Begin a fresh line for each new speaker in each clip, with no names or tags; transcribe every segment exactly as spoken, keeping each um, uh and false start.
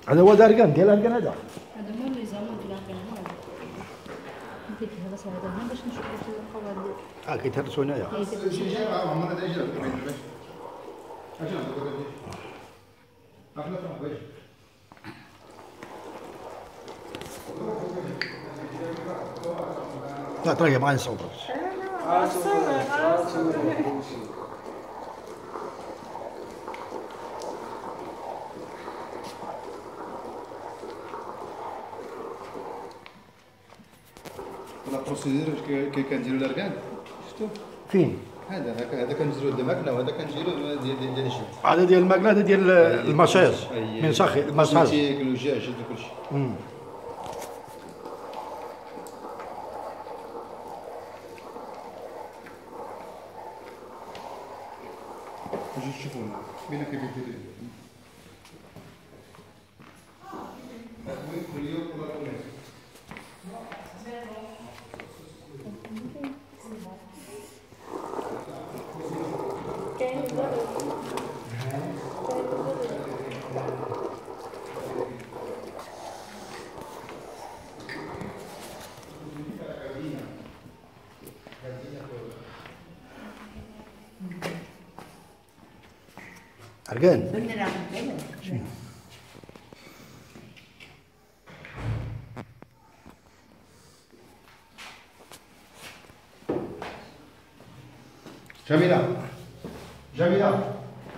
هذا هو دارقان ديال الارقان هذا.
هذا هو اللي زعما ديال الارقان هذا. ديك هذا صافي هذا باش نشوفوا القواعد.
اه كيتهرسوا هنايا. لا طيب ما نصور.
لا بروسيدور كي كنديروا الاركان شفتوا
فين؟
هذا هكا هذا كنزلوا قدام الماكله وهذا كنديروا ديال ديال ديال الجلد.
هذا ديال الماكله هذا ديال المصاص من ساخي المصاص.
كياكلوا الدجاج هذا كلشي. جيت تشوفونا بينا كيفاش كيديروا.
أرقان
جميلة جميلة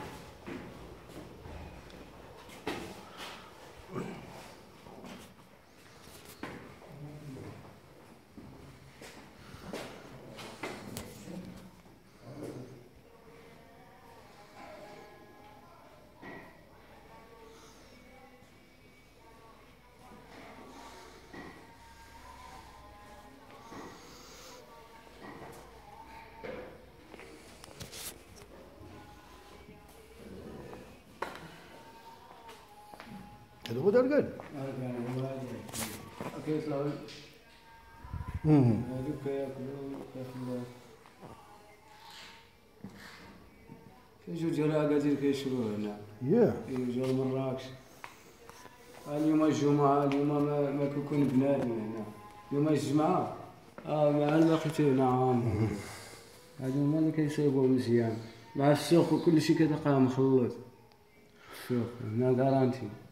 هذا هو دارقان.
أرقان هو هذا. كيطلعوا.
امم.
هذوك كياكلوا كياكلوا. كيجيو ديال أكادير كيشروه هنا.
ياه.
كيجيو لمراكش. اليوم الجمعة اليوم ما ما كيكون بنادم هنا. يوم الجمعة اه مع الباقي نعم. هادو هما اللي كيصايبوا مزيان. مع السوق وكل شيء كتلقاه مخلط. السوق هنا كارانتي.